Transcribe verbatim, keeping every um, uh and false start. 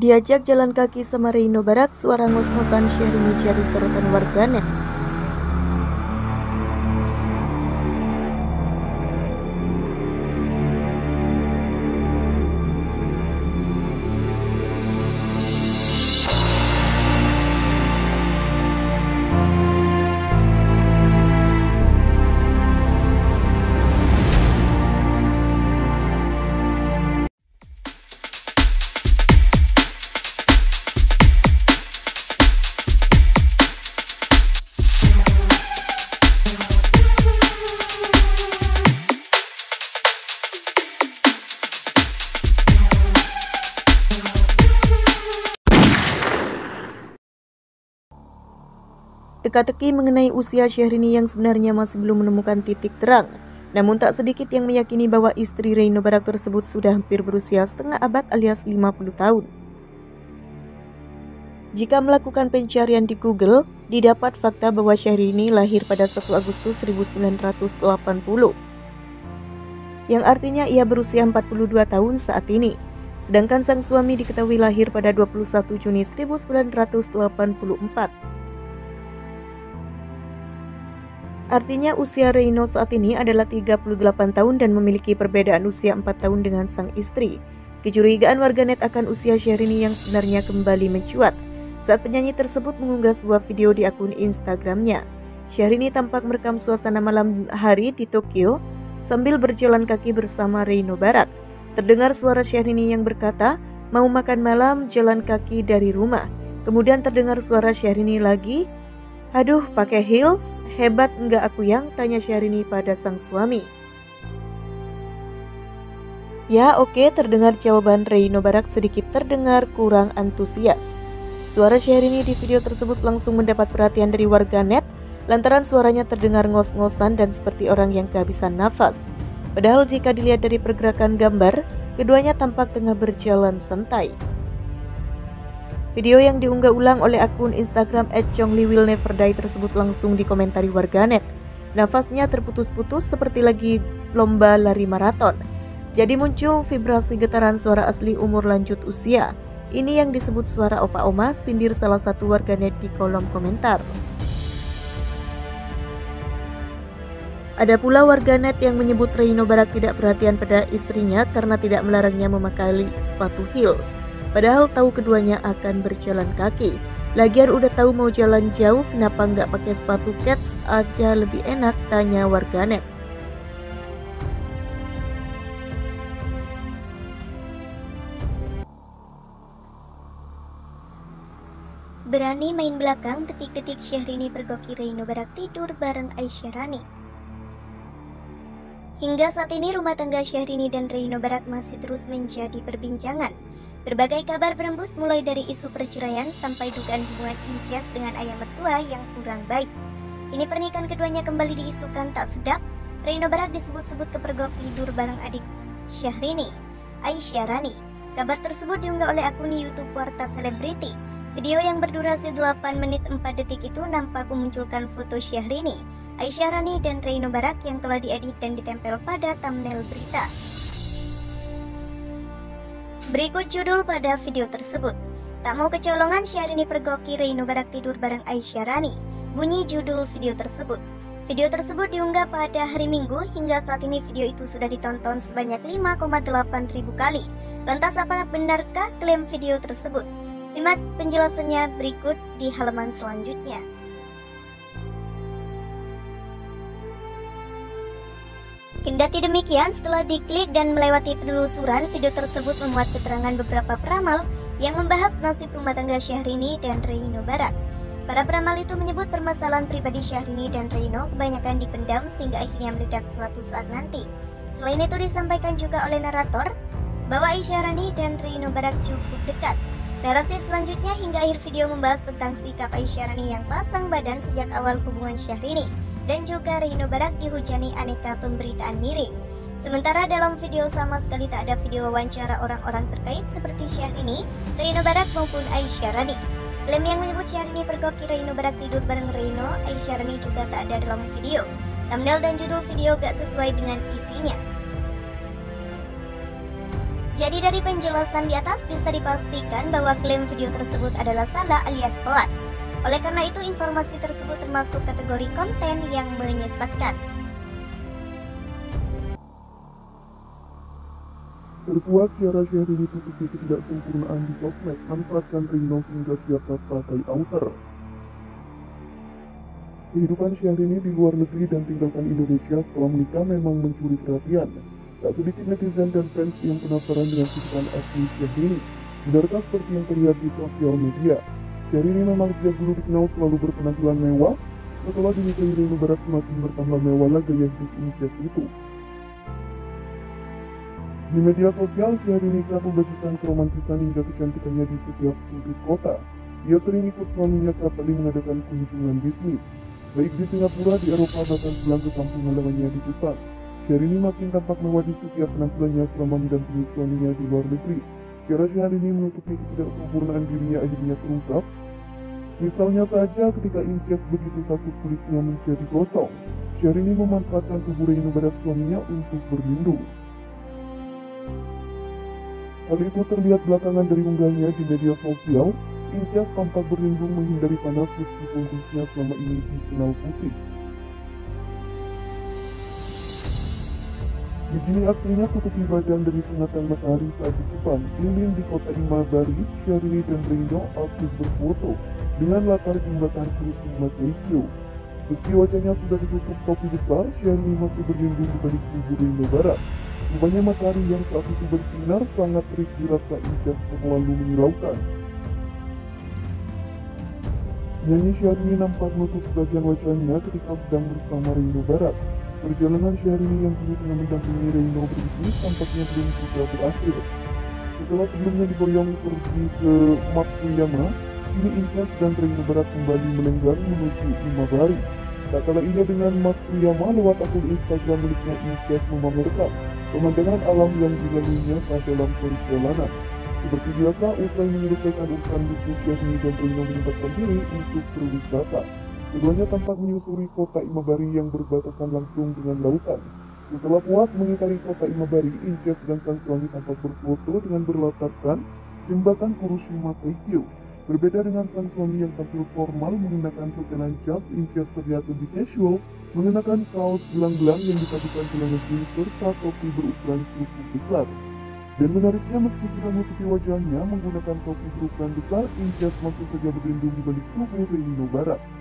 Diajak jalan kaki sama Reino Barak, suara ngos-ngosan Syahrini jadi sorotan warganet. Teka-teki mengenai usia Syahrini yang sebenarnya masih belum menemukan titik terang. Namun tak sedikit yang meyakini bahwa istri Reino Barak tersebut sudah hampir berusia setengah abad alias lima puluh tahun. Jika melakukan pencarian di Google, didapat fakta bahwa Syahrini lahir pada satu Agustus seribu sembilan ratus delapan puluh. Yang artinya ia berusia empat puluh dua tahun saat ini. Sedangkan sang suami diketahui lahir pada dua puluh satu Juni seribu sembilan ratus delapan puluh empat. Artinya usia Reino saat ini adalah tiga puluh delapan tahun dan memiliki perbedaan usia empat tahun dengan sang istri. Kecurigaan warganet akan usia Syahrini yang sebenarnya kembali mencuat saat penyanyi tersebut mengunggah sebuah video di akun Instagramnya. Syahrini tampak merekam suasana malam hari di Tokyo sambil berjalan kaki bersama Reino Barak. Terdengar suara Syahrini yang berkata, "Mau makan malam, jalan kaki dari rumah." Kemudian terdengar suara Syahrini lagi, "Aduh, pakai heels? Hebat enggak aku yang?" tanya Syahrini pada sang suami. Ya oke, terdengar jawaban Reino Barak sedikit terdengar kurang antusias. Suara Syahrini di video tersebut langsung mendapat perhatian dari warganet lantaran suaranya terdengar ngos-ngosan dan seperti orang yang kehabisan nafas. Padahal jika dilihat dari pergerakan gambar, keduanya tampak tengah berjalan santai. Video yang diunggah ulang oleh akun Instagram et chongli will never die tersebut langsung dikomentari warganet. Nafasnya terputus-putus seperti lagi lomba lari maraton. Jadi muncul vibrasi getaran suara asli umur lanjut usia. Ini yang disebut suara opa oma, sindir salah satu warganet di kolom komentar. Ada pula warganet yang menyebut Reino Barak tidak perhatian pada istrinya karena tidak melarangnya memakai sepatu heels. Padahal tahu keduanya akan berjalan kaki. Lagian udah tahu mau jalan jauh, kenapa nggak pakai sepatu kets aja lebih enak, tanya warganet. Berani main belakang, detik-detik Syahrini pergoki Reino Barak tidur bareng Aisyah Rani. Hingga saat ini rumah tangga Syahrini dan Reino Barak masih terus menjadi perbincangan. Berbagai kabar berembus mulai dari isu perceraian sampai dugaan hubungan incest dengan ayah mertua yang kurang baik. Ini pernikahan keduanya kembali diisukan tak sedap. Reino Barak disebut-sebut kepergok tidur bareng adik Syahrini, Aisyah Rani. Kabar tersebut diunggah oleh akun YouTube Warta Selebriti. Video yang berdurasi delapan menit empat detik itu nampak memunculkan foto Syahrini, Aisyah Rani dan Reino Barak yang telah diedit dan ditempel pada thumbnail berita. Berikut judul pada video tersebut. Tak mau kecolongan, Syahrini pergoki Reino Barak tidur bareng Aisyah Rani. Bunyi judul video tersebut. Video tersebut diunggah pada hari Minggu. Hingga saat ini video itu sudah ditonton sebanyak lima koma delapan ribu kali. Lantas apakah benarkah klaim video tersebut? Simak penjelasannya berikut di halaman selanjutnya. Kendati demikian, setelah diklik dan melewati penelusuran, video tersebut memuat keterangan beberapa peramal yang membahas nasib rumah tangga Syahrini dan Reino Barak. Para peramal itu menyebut permasalahan pribadi Syahrini dan Reino kebanyakan dipendam sehingga akhirnya meledak suatu saat nanti. Selain itu disampaikan juga oleh narator bahwa Aisyah Rani dan Reino Barak cukup dekat. Narasi selanjutnya hingga akhir video membahas tentang sikap Aisyah Rani yang pasang badan sejak awal hubungan Syahrini dan juga Reino Barak dihujani aneka pemberitaan miring. Sementara dalam video sama sekali tak ada video wawancara orang-orang terkait seperti Syahrini, Reino Barak maupun Aisyah Rani. Klaim yang menyebut Syahrini pergoki Reino Barak tidur bareng Reino, Aisyah Rani juga tak ada dalam video. Thumbnail dan judul video gak sesuai dengan isinya. Jadi dari penjelasan di atas bisa dipastikan bahwa klaim video tersebut adalah salah alias hoax. Oleh karena itu informasi tersebut termasuk kategori konten yang menyesatkan. Terkuat Ciara Syahrini tutupi ketidaksempurnaan di sosmed, manfaatkan Rino hingga siasat pakai outer. Kehidupan Syahrini di luar negeri dan tinggalkan Indonesia setelah menikah memang mencuri perhatian. Tak sedikit netizen dan fans yang penasaran dengan kehidupan asli Syahrini. Benarkah seperti yang terlihat di sosial media? Syahrini memang sejak dulu dikenal selalu berpenampilan mewah. Setelah dinikahi Rino Barat semakin bertambah mewah lah gaya hidup Inces itu. Di media sosial, Syahrini kerap membagikan keromantisan hingga kecantikannya di setiap sudut kota. Ia sering ikut suaminya kerap kali mengadakan kunjungan bisnis, baik di Singapura, di Eropa, bahkan pulang ke kampung halamannya di Jepang. Syahrini makin tampak mewah di setiap penampilannya selama mendampingi suaminya di luar negeri. Kira Syahrini menutupi ketidaksempurnaan dirinya akhirnya terungkap. Misalnya saja ketika Inces begitu takut kulitnya menjadi gosong, Syahrini memanfaatkan tubuh Rino Barat suaminya untuk berlindung. Hal itu terlihat belakangan dari unggahnya di media sosial. Inces tampak berlindung menghindari panas meskipun kulitnya selama ini dikenal putih. Begini aksinya tutupi badan dari sengatan matahari saat di Jepang. Lilin di kota Imabari, Syahrini dan Rino asik berfoto dengan latar jembatan Kuroshiba Kaikyo. Meski wajahnya sudah ditutup topi besar, Syahrini masih berlindung di balik tubuh Rino Barat. Rupanya matahari yang saat itu bersinar sangat terik dirasa Inces terlalu menyilaukan. Nyanyi Syahrini nampak menutup sebagian wajahnya ketika sedang bersama Rino Barat. Perjalanan Syahrini yang kini tengah mendampingi Rino berbisnis tampaknya belum juga berakhir. Setelah sebelumnya diboyong pergi ke Matsuyama, kini Inces dan Rino Barat kembali melenggang menuju Imabari. Tak kalah indah dengan Matsuyama, lewat akun Instagram miliknya Inces memamerkan pemandangan alam yang dilaluinya saat dalam perjalanan. Seperti biasa, usai menyelesaikan urusan bisnis, Syahrini dan Rino menyempatkan diri untuk berwisata. Keduanya tampak menyusuri kota Imabari yang berbatasan langsung dengan lautan. Setelah puas mengitari kota Imabari, Inces dan sang suami tampak berfoto dengan berlatarkan jembatan Kuroshiba Kaikyo. Berbeda dengan sang suami yang tampil formal mengenakan setelan jas, Inces terlihat lebih casual, mengenakan kaos gelang-gelang yang dipadukan celana jeans serta topi berukuran cukup besar. Dan menariknya, meski sudah menutupi wajahnya menggunakan topi berukuran besar, Inces masih saja berlindung di balik tubuh Rino Barat.